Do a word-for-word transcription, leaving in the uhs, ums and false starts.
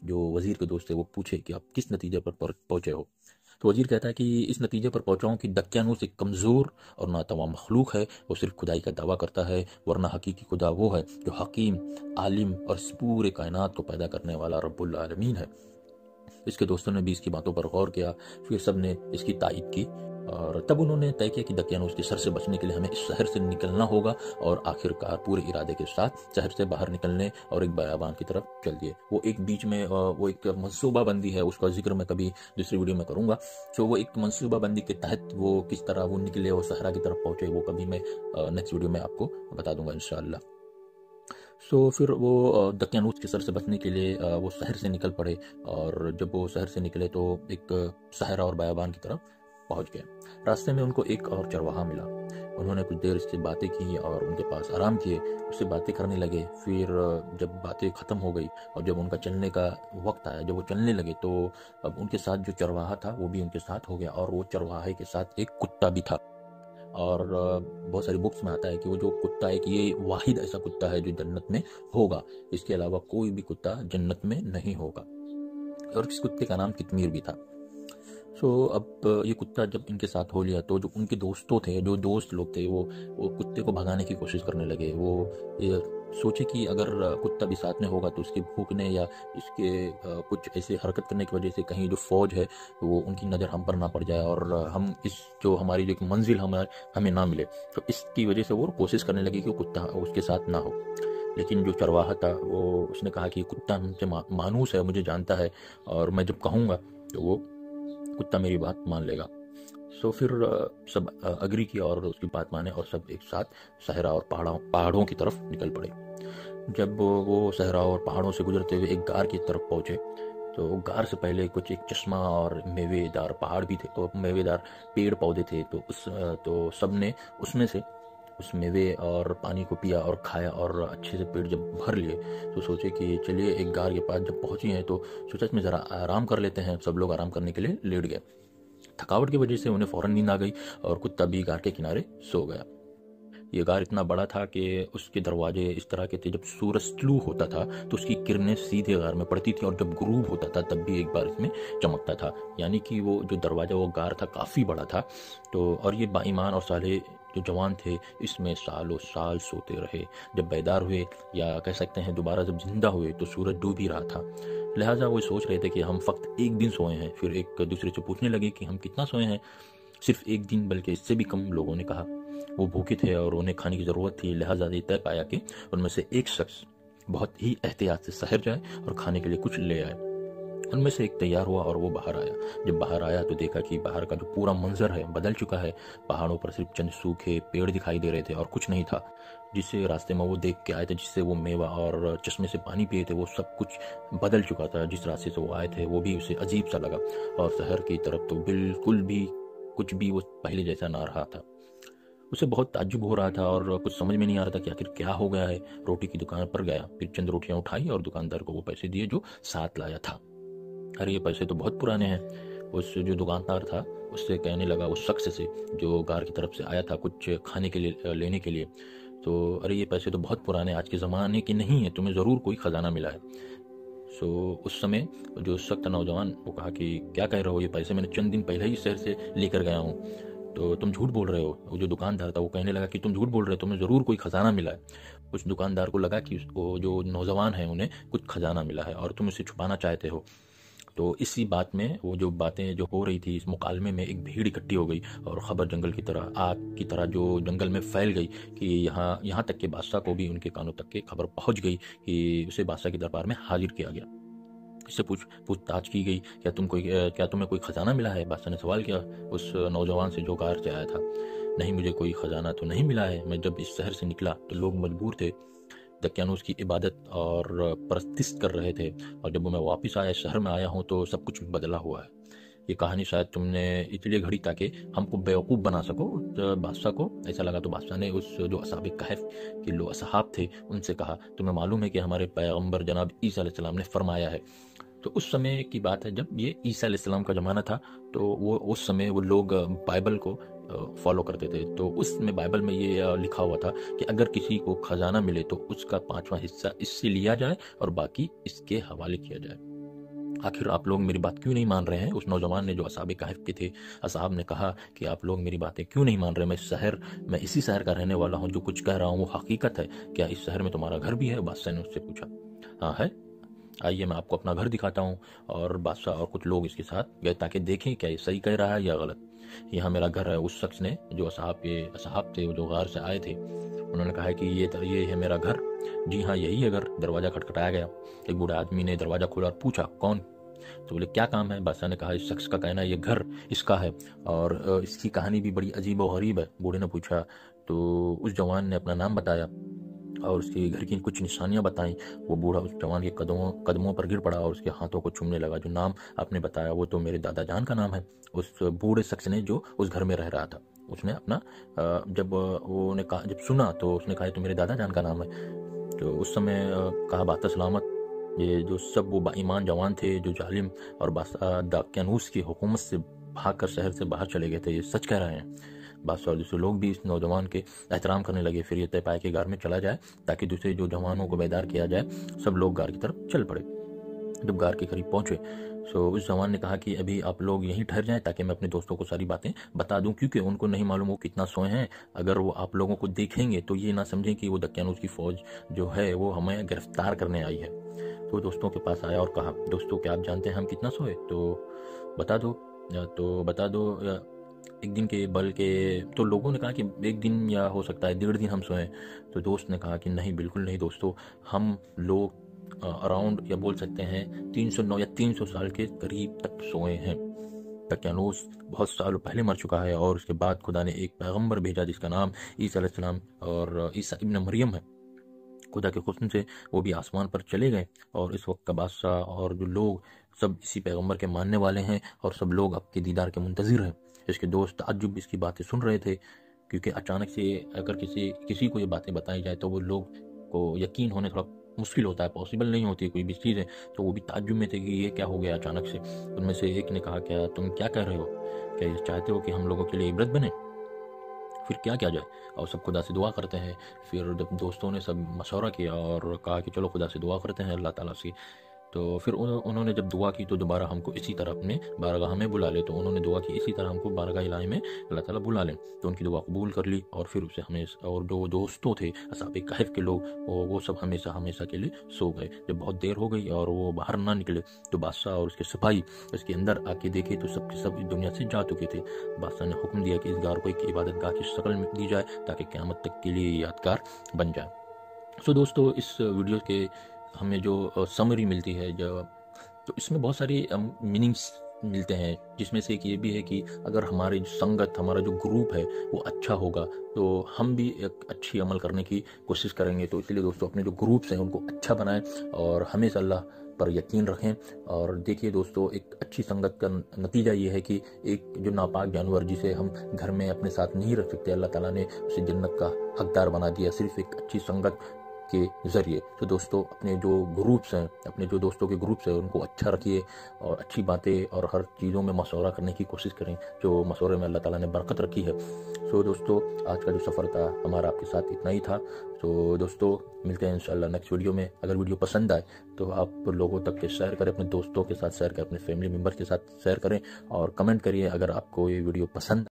जो वजीर के दोस्त थे वो पूछे कि आप किस नतीजे पर पहुं- पहुंचे हो। तो वजीर कहता है कि इस नतीजे पर पहुंचा हूं कि दक्यानूस एक कमज़ोर और नातवा मखलूक है, वो सिर्फ खुदाई का दावा करता है, वरना हकीकी खुदा वो है जो हकीम, आलिम और इस पूरे कायनात को पैदा करने वाला रब्बुल आलमीन है। इसके दोस्तों ने भी इसकी बातों पर गौर किया, फिर सब ने इसकी तायीद की और तब उन्होंने तय किया कि दक्यानूस के सर से बचने के लिए हमें इस शहर से निकलना होगा। और आखिरकार पूरे इरादे के साथ शहर से बाहर निकलने और एक बयाबान की तरफ चल दिए। वो एक बीच में वो एक मनसूबाबंदी है, उसका जिक्र मैं कभी दूसरी वीडियो में करूंगा। तो वो एक मनसूबाबंदी के तहत वो किस तरह वो निकले और सहरा की तरफ पहुंचे, वो कभी मैं नेक्स्ट वीडियो में आपको बता दूंगा इंशाअल्लाह। सो फिर वो दक्यानूस के सर से बचने के लिए वो शहर से निकल पड़े और जब वो शहर से निकले तो एक सहरा और बयाबान की तरफ पहुंच गए। रास्ते में उनको एक और चरवाहा मिला। उन्होंने कुछ देर इससे बातें की और उनके पास आराम किए, उससे बातें करने लगे। फिर जब बातें ख़त्म हो गई और जब उनका चलने का वक्त आया, जब वो चलने लगे तो अब उनके साथ जो चरवाहा था वो भी उनके साथ हो गया और वो चरवाहे के साथ एक कुत्ता भी था। और बहुत सारी बुक्स में आता है कि वो जो कुत्ता है कि ये वाहिद ऐसा कुत्ता है जो जन्नत में होगा, इसके अलावा कोई भी कुत्ता जन्नत में नहीं होगा। और इस कुत्ते का नाम कितमीर भी था। सो अब ये कुत्ता जब इनके साथ हो लिया तो जो उनके दोस्तों थे, जो दोस्त लोग थे, वो वो कुत्ते को भगाने की कोशिश करने लगे। वो ये सोचे कि अगर कुत्ता भी साथ में होगा तो उसके भूखने या इसके कुछ ऐसे हरकत करने की वजह से कहीं जो फौज है वो उनकी नज़र हम पर ना पड़ जाए और हम इस जो हमारी जो एक मंजिल हमारे हमें ना मिले। तो इसकी वजह से वो कोशिश करने लगे कि कुत्ता उसके साथ ना हो। लेकिन जो चरवाहा था वो उसने कहा कि कुत्ता मुझसे मा, मानूस है, मुझे जानता है और मैं जब कहूँगा तो वो कुत्ता मेरी बात मान लेगा। सो फिर सब अग्री किया और उसकी बात माने और सब एक साथ सहरा और पहाड़ों पहाड़ों की तरफ निकल पड़े। जब वो सहरा और पहाड़ों से गुजरते हुए एक गार की तरफ पहुंचे तो गार से पहले कुछ एक चश्मा और मेवेदार पहाड़ भी थे, तो मेवेदार पेड़ पौधे थे। तो उस तो सब ने उसमें से उस मेवे और पानी को पिया और खाया और अच्छे से पेट जब भर लिए तो सोचे कि चलिए एक गार के पास जब पहुंची हैं तो सोचा इसमें ज़रा आराम कर लेते हैं। सब लोग आराम करने के लिए लेट गए। थकावट की वजह से उन्हें फौरन नींद आ गई और कुत्ता भी गार के किनारे सो गया। ये गार इतना बड़ा था कि उसके दरवाजे इस तरह के थे, जब सूरज तुलू होता था तो उसकी किरणें सीधे गार में पड़ती थी और जब गुरूब होता था तब भी एक बार इसमें चमकता था। यानी कि वो जो दरवाज़ा वो गार था काफ़ी बड़ा था। तो और ये बाईमान और साले जो जवान थे इसमें सालों साल सोते रहे। जब बेदार हुए या कह सकते हैं दोबारा जब जिंदा हुए तो सूरज डूब ही रहा था। लिहाजा वो सोच रहे थे कि हम फक्त एक दिन सोए हैं। फिर एक दूसरे से पूछने लगे कि हम कितना सोए हैं। सिर्फ एक दिन, बल्कि इससे भी कम, लोगों ने कहा। वो भूखे थे और उन्हें खाने की ज़रूरत थी। लिहाजा ये तय पाया कि उनमें से एक शख्स बहुत ही एहतियात से शहर जाए और खाने के लिए कुछ ले आए। उनमें से एक तैयार हुआ और वो बाहर आया। जब बाहर आया तो देखा कि बाहर का जो पूरा मंजर है बदल चुका है। पहाड़ों पर सिर्फ चंद सूखे पेड़ दिखाई दे रहे थे और कुछ नहीं था। जिससे रास्ते में वो देख के आए थे, जिससे वो मेवा और चश्मे से पानी पिए थे, वो सब कुछ बदल चुका था। जिस रास्ते से वो आए थे वो भी उसे अजीब सा लगा और शहर की तरफ तो बिल्कुल भी कुछ भी वो पहले जैसा ना रहा था। उसे बहुत ताज्जुब हो रहा था और कुछ समझ में नहीं आ रहा था कि आखिर क्या हो गया है। रोटी की दुकान पर गया, फिर चंद रोटियां उठाई और दुकानदार को वो पैसे दिए जो साथ लाया था। अरे ये पैसे तो बहुत पुराने हैं। उस जो दुकानदार था उससे कहने लगा, उस शख्स से जो गार की तरफ से आया था कुछ खाने के लिए लेने के लिए, तो अरे ये पैसे तो बहुत पुराने, आज के ज़माने के नहीं है, तुम्हें ज़रूर कोई ख़जाना मिला है। सो उस समय जो सख्त नौजवान वो कहा कि क्या कह रहे हो, ये पैसे मैंने चंद दिन पहले ही शहर से लेकर गया हूँ, तो तुम झूठ बोल रहे हो। वो जो दुकानदार था वो कहने लगा कि तुम झूठ बोल रहे हो, तुम्हें ज़रूर कोई ख़जाना मिला है। उस दुकानदार को लगा कि वो जो नौजवान है उन्हें कुछ ख़जाना मिला है और तुम इसे छुपाना चाहते हो। तो इसी बात में वो जो बातें जो हो रही थी, इस मुकालमे में एक भीड़ इकट्ठी हो गई और ख़बर जंगल की तरह, आग की तरह जो जंगल में फैल गई कि यहाँ यहाँ तक के बादशाह को भी उनके कानों तक के खबर पहुँच गई कि उसे बादशाह के दरबार में हाजिर किया गया। इससे पूछ पूछताछ की गई, क्या तुम कोई क्या तुम्हें कोई ख़जाना मिला है। बादशाह ने सवाल किया उस नौजवान से जो गार से आया था। नहीं, मुझे कोई ख़जाना तो नहीं मिला है। मैं जब इस शहर से निकला तो लोग मजबूर थे, दक्यानूस की इबादत और परस्तिश कर रहे थे, और जब मैं वापस आया, शहर में आया हूँ तो सब कुछ बदला हुआ है। ये कहानी शायद तुमने इसलिए घड़ी ताकि हमको बेवकूफ़ बना सको। बादशाह को ऐसा लगा तो बादशाह ने उस जो असहाब कहफ के लोग असहाब थे उनसे कहा, तुम्हें मालूम है कि हमारे पैगम्बर जनाब ईसा अलैहिस्सलाम ने फरमाया है। तो उस समय की बात है जब ये ईसा अलैहिस्सलाम का ज़माना था, तो वो उस समय वो लोग बाइबल को फॉलो करते थे। तो उसमें बाइबल में ये लिखा हुआ था कि अगर किसी को खजाना मिले तो उसका पांचवा हिस्सा इससे लिया जाए और बाकी इसके हवाले किया जाए। आखिर आप लोग मेरी बात क्यों नहीं मान रहे हैं? उस नौजवान ने, जो असहाब कहफ के थे, असहाब ने कहा कि आप लोग मेरी बातें क्यों नहीं मान रहे? मैं इस शहर मैं इसी शहर का रहने वाला हूँ, जो कुछ कह रहा हूँ वो हकीकत है। क्या इस शहर में तुम्हारा घर भी है? बादशाह ने उससे पूछा। हाँ है, आइए मैं आपको अपना घर दिखाता हूँ। और बादशाह और कुछ लोग इसके साथ गए ताकि देखें क्या ये सही कह रहा है या गलत। यहाँ मेरा घर है। उस शख्स ने, जो असहाब के असहाब थे, जो गार से आए थे, उन्होंने कहा कि ये ये है मेरा घर। जी हाँ, यही है घर। दरवाज़ा खटखटाया गया। एक बूढ़े आदमी ने दरवाज़ा खोला और पूछा, कौन? तो बोले, क्या काम है? बादशाह ने कहा, इस शख्स का कहना है ये घर इसका है और इसकी कहानी भी बड़ी अजीब और गरीब है। बूढ़े ने पूछा। तो उस जवान ने अपना नाम बताया और उसके घर की कुछ निशानियां बताई। वो बूढ़ा उस जवान के कदमों कदमों पर गिर पड़ा और उसके हाथों को चूमने लगा। जो नाम आपने बताया वो तो मेरे दादा जान का नाम है। उस बूढ़े शख्स ने, जो उस घर में रह रहा था, उसने अपना जब वो ने कहा जब सुना तो उसने कहा तो मेरे दादा जान का नाम है। तो उस समय कहा, बात सलामत, ये जो सब वो बाईमान जवान थे, जो जालिम और बादशाह दाक्यानूस की हुकूमत से भागकर शहर से बाहर चले गए थे, ये सच कह रहे हैं। बादशाह और दूसरे लोग भी इस नौजवान के एहतराम करने लगे। फिर ये तय पाया कि गार में चला जाए ताकि दूसरे जो जवानों को बेदार किया जाए। सब लोग गार की तरफ चल पड़े। जब गार के करीब पहुंचे तो उस जवान ने कहा कि अभी आप लोग यहीं ठहर जाएं ताकि मैं अपने दोस्तों को सारी बातें बता दूं, क्योंकि उनको नहीं मालूम वो कितना सोए हैं। अगर वो आप लोगों को देखेंगे तो ये ना समझें कि वो दक्यानूस की फौज जो है वो हमें गिरफ्तार करने आई है। तो दोस्तों के पास आया और कहा, दोस्तों क्या आप जानते हैं हम कितना सोए? तो बता दो तो बता दो एक दिन के बल के। तो लोगों ने कहा कि एक दिन या हो सकता है डेढ़ दिन हम सोए। तो दोस्त ने कहा कि नहीं, बिल्कुल नहीं दोस्तों, हम लोग अराउंड या बोल सकते हैं तीन सौ नौ या तीन सौ साल के करीब तक सोए हैं। दक्यानूस बहुत सालों पहले मर चुका है और उसके बाद खुदा ने एक पैगंबर भेजा जिसका नाम ईसा अलैहिस्सलाम और ईसा इब्न मरियम है। खुदा के हुस्न से वो भी आसमान पर चले गए और इस वक्त का बादशाह और जो लोग सब इसी पैगंबर के मानने वाले हैं और सब लोग आपके दीदार के मुंतजिर हैं। इसके दोस्त ताज्जुब इसकी बातें सुन रहे थे, क्योंकि अचानक से अगर किसी किसी को ये बातें बताई जाए तो वो लोग को यकीन होने थोड़ा मुश्किल होता है, पॉसिबल नहीं होती कोई भी चीज़ है। तो वो भी ताज्जुब में थे कि ये क्या हो गया अचानक से। उनमें से एक ने कहा, क्या तुम क्या कह रहे हो? क्या ये चाहते हो कि हम लोगों के लिए इबरत बने? फिर क्या किया जाए? और सब खुदा से दुआ करते हैं। फिर जब दोस्तों ने सब मशवरा किया और कहा कि चलो खुदा से दुआ करते हैं, अल्लाह ताला से। तो फिर उन्होंने जब दुआ की तो दोबारा हमको इसी तरह अपने बारगाह में बुला ले। तो उन्होंने दुआ की इसी तरह हमको बारगाह इलाही में अल्लाह ताला बुला लें। तो उनकी दुआ कबूल कर ली और फिर उसे हमें और जो दोस्तों थे असहाब कहफ के लोग, वो वो सब हमेशा हमेशा के लिए सो गए। जब बहुत देर हो गई और वो बाहर ना निकले तो बादशाह और उसके सिपाही उसके अंदर आके देखे तो सब के सब इस दुनिया से जा चुके थे। बादशाह ने हुक्म दिया कि इस गार को एक इबादत गाह की शक्ल में दी जाए ताकि क़यामत तक के लिए यादगार बन जाए। सो दोस्तों, इस वीडियो के हमें जो समरी मिलती है, जो तो इसमें बहुत सारी मीनिंग्स मिलते हैं, जिसमें से एक ये भी है कि अगर हमारी संगत, हमारा जो ग्रुप है वो अच्छा होगा तो हम भी एक अच्छी अमल करने की कोशिश करेंगे। तो इसलिए दोस्तों, अपने जो ग्रुप्स हैं उनको अच्छा बनाएं और हमेशा अल्लाह पर यकीन रखें। और देखिए दोस्तों, एक अच्छी संगत का नतीजा ये है कि एक जो नापाक जानवर जिसे हम घर में अपने साथ नहीं रख सकते, अल्लाह ताला ने उसे जन्नत का हकदार बना दिया सिर्फ एक अच्छी संगत के जरिए। तो दोस्तों, अपने जो ग्रुप्स हैं, अपने जो दोस्तों के ग्रुप्स हैं उनको अच्छा रखिए और अच्छी बातें और हर चीज़ों में मशवरा करने की कोशिश करें, जो मशवरे में अल्लाह ताला ने बरकत रखी है। सो दोस्तों, आज का जो सफ़र था हमारा आपके साथ इतना ही था। तो दोस्तों, मिलते हैं इंशाल्लाह नेक्स्ट वीडियो में। अगर वीडियो पसंद आए तो आप लोगों तक के शेयर करें, अपने दोस्तों के साथ शेयर करें, अपने फैमिली मेम्बर के साथ शेयर करें और कमेंट करिए अगर आपको ये वीडियो पसंद